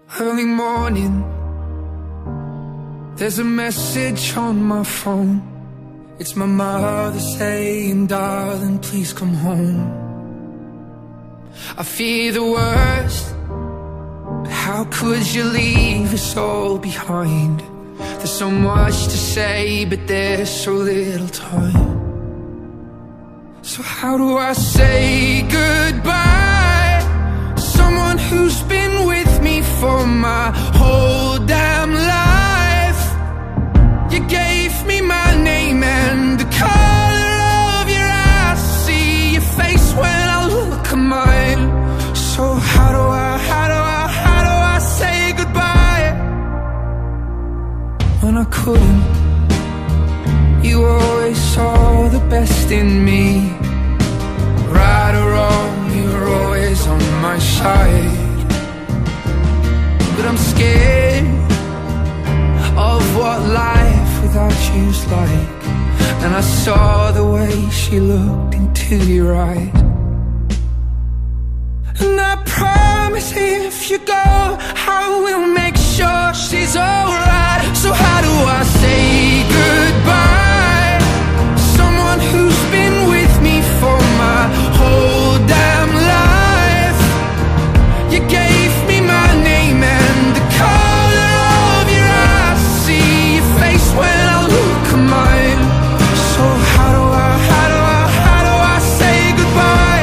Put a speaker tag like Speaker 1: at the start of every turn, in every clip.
Speaker 1: Early morning, there's a message on my phone. It's my mother saying, darling, please come home. I fear the worst, but how could you leave us all behind? There's so much to say, but there's so little time. So how do I say goodbye? Someone who's been with me for my whole damn life. You gave me my name and the color of your eyes. See your face when I look at mine. So how do I say goodbye? When I couldn't, you always saw the best in me. Right or wrong, you were always on my side. But I'm scared of what life without you's like. And I saw the way she looked into your eyes. And I promise if you go, I will make sure she's alright. So how do I say goodbye? Someone who's been with me for my whole damn life. You gave me my name and the color of your eyes. See your face when I look at mine. So how do I say goodbye?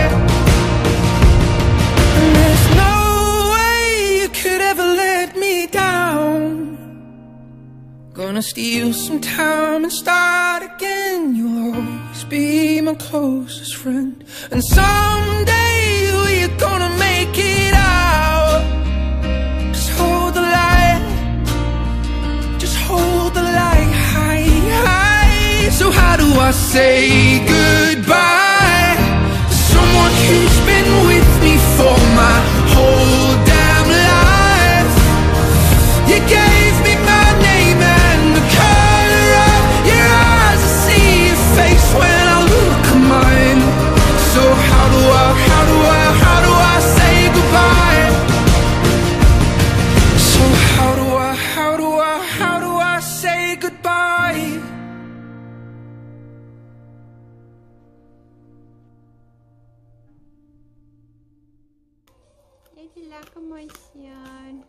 Speaker 1: And there's no way you could ever let me down. Gonna steal some time and start again. You'll always be my closest friend. And someday we're gonna make it out. Just hold the light, just hold the light high, high. So how do I say goodbye to someone who's been with me for my whole damn life? You gave me my name and the color of your eyes. I see your face when I look at mine. So how do I say goodbye? So how do I say goodbye?
Speaker 2: Jij lekker mooi zien.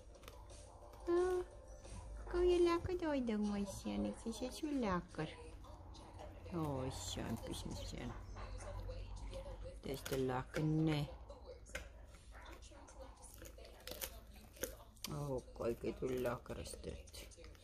Speaker 2: Kan je lekker doen, mooi zien? Ik vind het zo lekker. Oh, Sjan, precies Sjan. Dit is te lekker, nee. Oh, kijk hoe lekker is dit.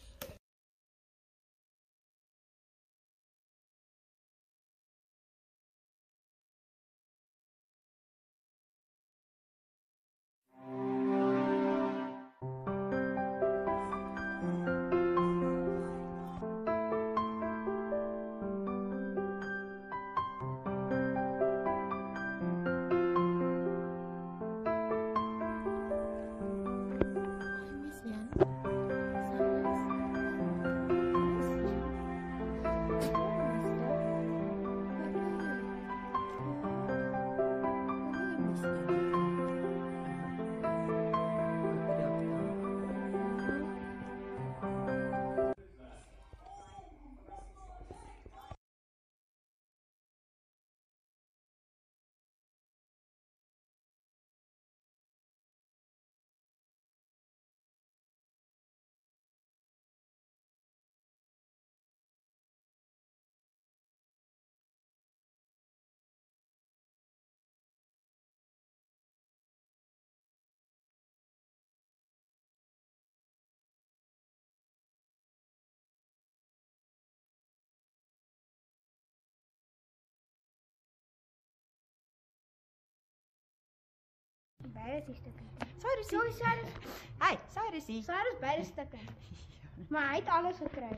Speaker 3: Beide stukken.
Speaker 2: Cyrus. Hi, Cyrus.
Speaker 3: Cyrus beide stukken. Maar hij heeft alles gekregen.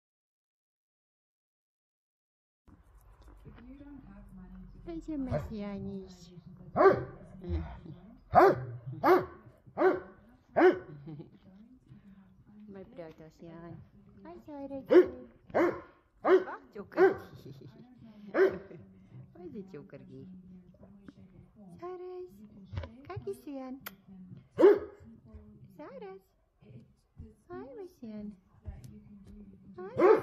Speaker 2: Deze messianisch. Mijn broodjes, Jan. Hi, Cyrus. Wacht, Joker. Waar is het Joker? Cyrus. Kijk eens, Jan. Зараз. Hi, my son. Hi.